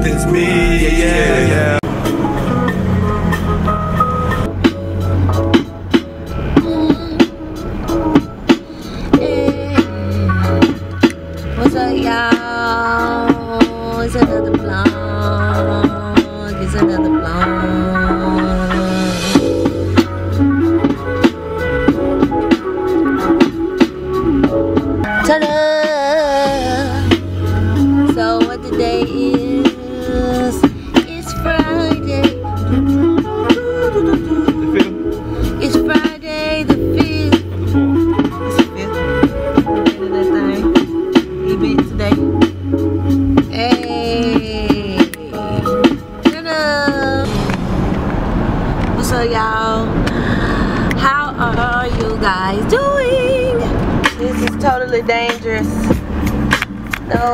That's me, yeah. What's up, y'all? It's another vlog. It's another vlog. Ta-da! So what the day is? It's Friday. It's Friday the 5th. It's the 5th. Look at that thing. Event today. Hey. Ta-da! What's up, y'all? How are you guys doing? This is totally dangerous. No.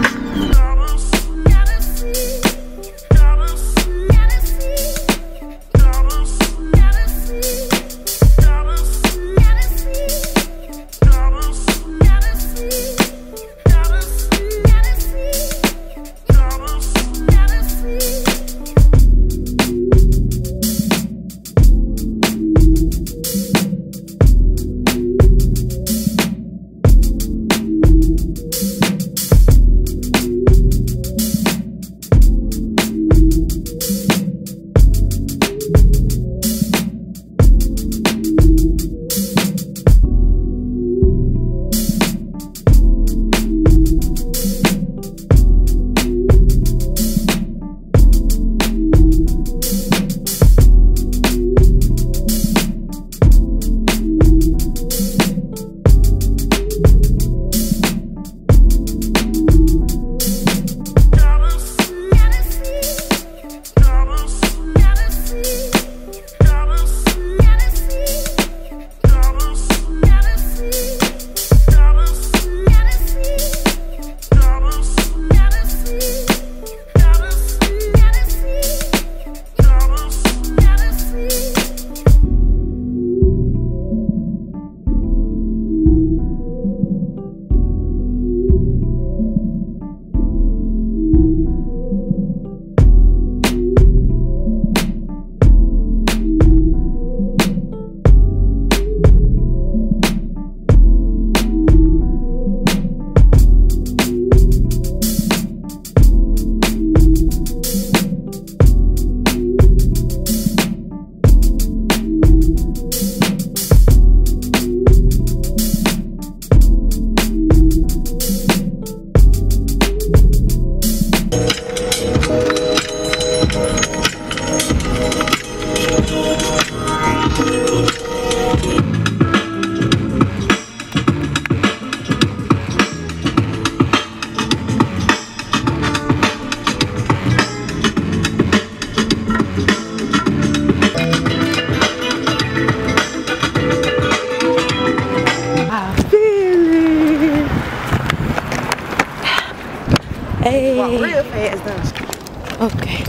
Hey. Walk real fast, don't you? Okay.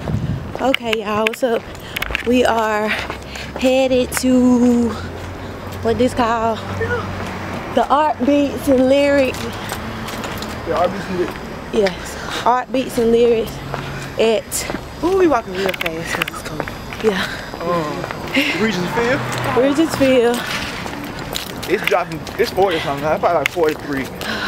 Okay, y'all, what's up? We are headed to what this called? The Art Beats and Lyrics. The Art Beats and Lyrics? Yes, Art Beats and Lyrics at. Ooh, we walking real fast. It's cold. Yeah. Regentsfield? Regentsfield. It's dropping, it's 40 something, it's probably like 43.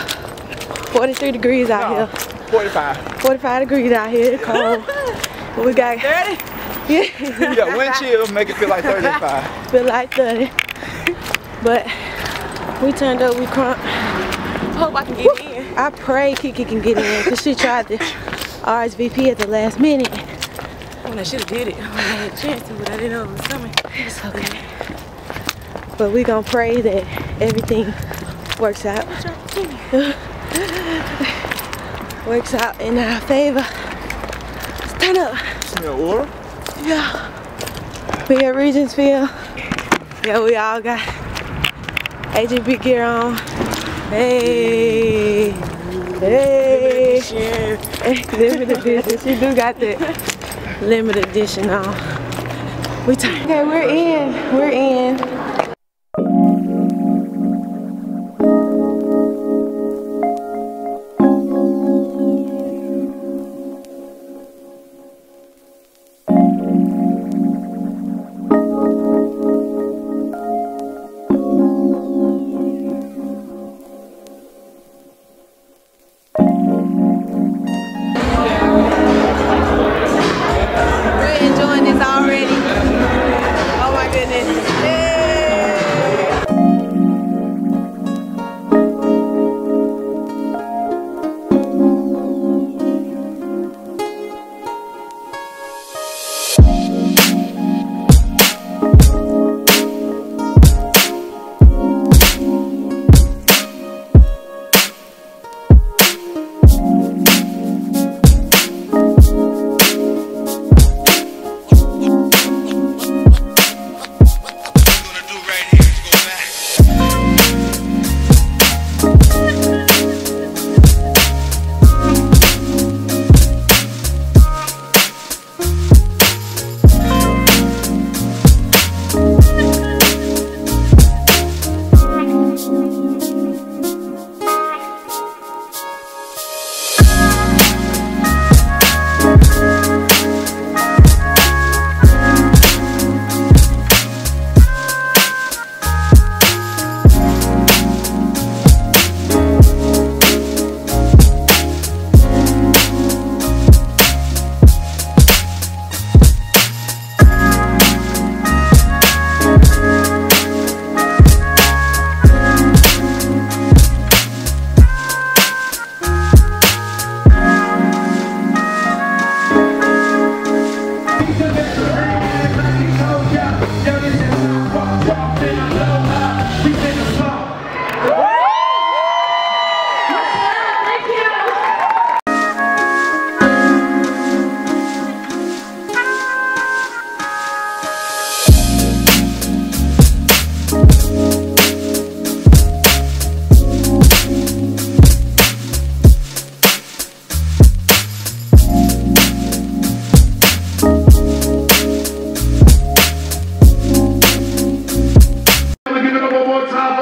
43 degrees out here. 45. 45 degrees out here, it's cold. But we got 30? You got wind chill, make it feel like 35. Feel like 30. But we turned up, we crunk. Hope I can get in. I pray Kiki can get in because she tried to RSVP at the last minute. Oh, I should have did it. I had a chance to, but I didn't know it was coming. It's okay. But we gonna pray that everything works out. Works out in our favor. Stand up. Smell water? Yeah. We at Regentsfield. Yeah, we all got HB gear on. Hey. Hey. Limited edition. She do got that limited edition on. Okay, we're in. We're in.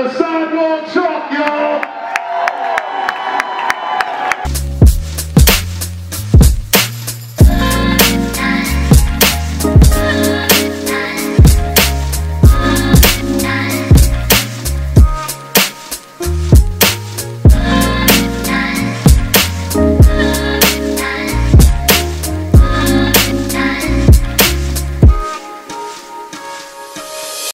sidewalk truck, y'all.